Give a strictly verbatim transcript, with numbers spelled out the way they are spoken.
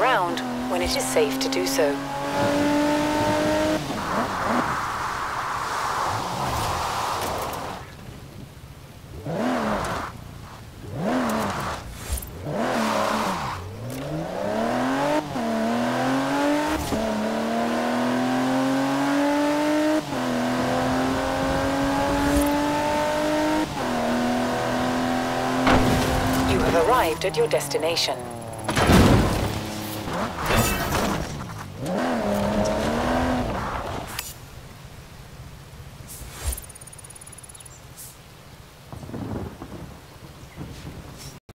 around when it is safe to do so. You have arrived at your destination.